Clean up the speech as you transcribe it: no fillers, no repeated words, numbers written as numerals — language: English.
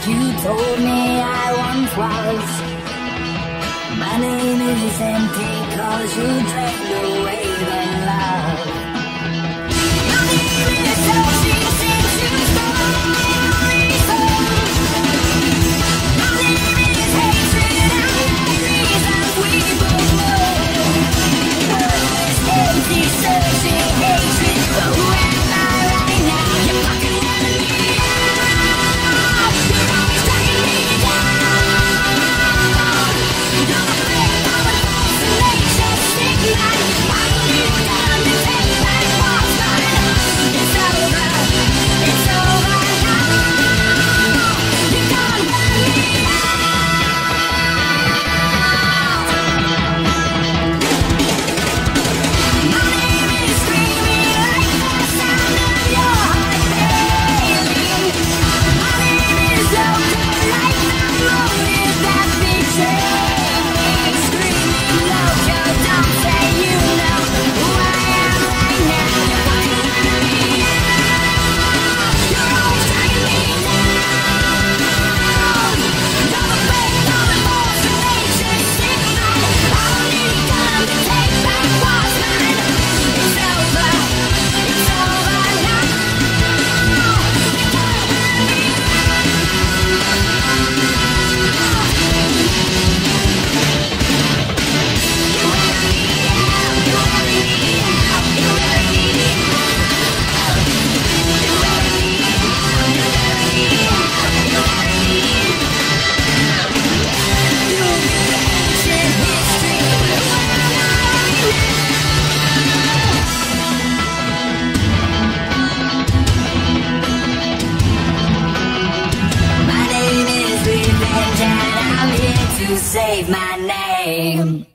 You told me I once was. My name is empty 'cause you drained away the love. My name is searching since you stole me so. My name is hatred and reasons we both know. Worthless, empty, searching hatred, but who am I right now? You're fucking letting me out. You're always dragging me down. You're the flip of a false relation, sick man. I don't need time to take back what's mine. It's over now. You can't run me out. My name is screaming like the sound of your heart failing. My name is loco like the motive that betrayed me. Screaming loco, don't say you know who I am right now. You're fucking letting me out. You're always dragging me down. You're the fake of a false relation, sick man. I don't need time to take back what's mine. It's over now. You can't run me My name is Revenge and I'm here to save my name.